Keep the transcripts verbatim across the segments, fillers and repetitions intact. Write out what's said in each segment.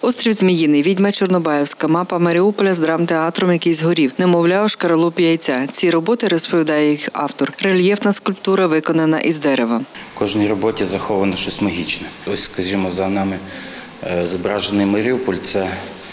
Острів Зміїний, відьма Чорнобаївська, мапа Маріуполя з драмтеатром, який згорів, немовля у шкаралупі яйця. Ці роботи, розповідає їх автор, рельєфна скульптура, виконана із дерева. В кожній роботі заховано щось магічне. Ось, скажімо, за нами зображений Маріуполь – це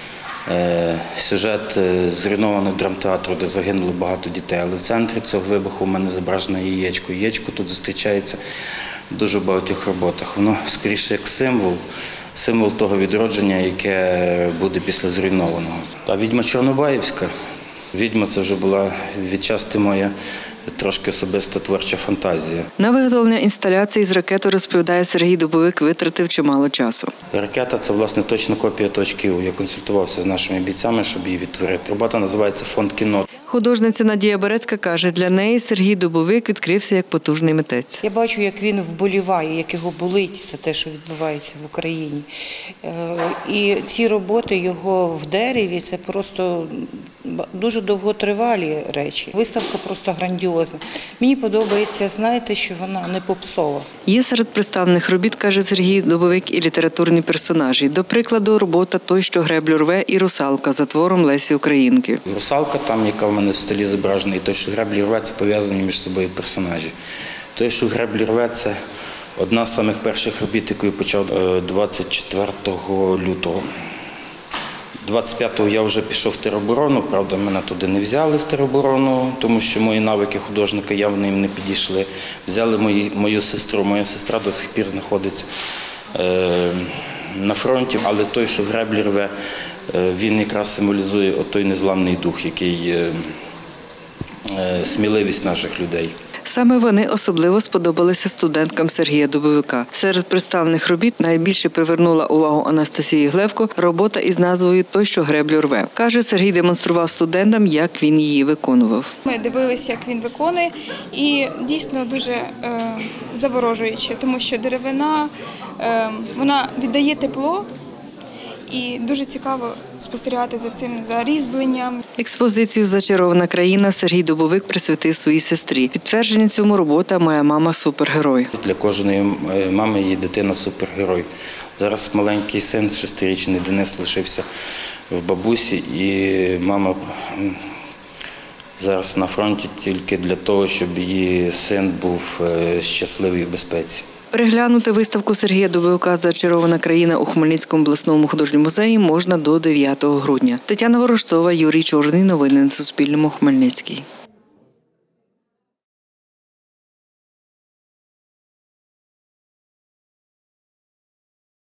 сюжет зруйнованого драмтеатру, де загинуло багато дітей. Але в центрі цього вибуху в мене зображено яєчко. Яєчко тут зустрічається в дуже багатьох роботах. Воно скоріше як символ, символ того відродження, яке буде після зруйнованого. А відьма Чорнобаївська. Відьма – це вже була відчасти моя трошки особиста творча фантазія. На виготовлення інсталяції з ракети, розповідає Сергій Дубовик, витратив чимало часу. Ракета – це, власне, точна копія точки У. Я консультувався з нашими бійцями, щоб її відтворити. Робота називається «Фонд кіно». Художниця Надія Берецька каже, для неї Сергій Дубовик відкрився як потужний митець. Я бачу, як він вболіває, як його болить за те, що відбувається в Україні. І ці роботи його в дереві – це просто дуже довготривалі речі. Виставка просто грандіозна. Мені подобається, знаєте, що вона не попсова. Є серед представлених робіт, каже Сергій Дубовик, і літературні персонажі. До прикладу, робота «Той, що греблю рве» і «Русалка» за твором Лесі Українки. «Русалка» там, яка в мене в столі зображена, і «Той, що греблю рве» – це пов'язані між собою персонажі. «Той, що греблю рве» – це одна з самих перших робіт, яку я почав двадцять четвертого лютого. двадцять п'ятого я вже пішов в тероборону, правда, мене туди не взяли в тероборону, тому що мої навики художника явно їм не підійшли. Взяли мої, мою сестру, моя сестра до сих пір знаходиться е, на фронті, але той, що греблі рве, е, він якраз символізує той незламний дух, який е, е, сміливість наших людей. Саме вони особливо сподобалися студенткам Сергія Дубовика. Серед представлених робіт найбільше привернула увагу Анастасії Глевко робота із назвою «Той, що греблю рве». Каже, Сергій демонстрував студентам, як він її виконував. Ми дивилися, як він виконує, і дійсно дуже е, заворожуюче, тому що деревина, е, вона віддає тепло. І дуже цікаво спостерігати за цим, за різьбленням. Експозицію «Зачарована країна» Сергій Дубовик присвятив своїй сестрі. Підтвердження цьому робота «Моя мама – супергерой». Для кожної мами її дитина – супергерой. Зараз маленький син, шестирічний Денис, лишився в бабусі, і мама зараз на фронті тільки для того, щоб її син був щасливий в безпеці. Переглянути виставку Сергія Дубовика «Зачарована країна» у Хмельницькому обласному художньому музеї можна до дев'ятого грудня. Тетяна Ворожцова, Юрій Чорний. Новини на Суспільному. Хмельницький.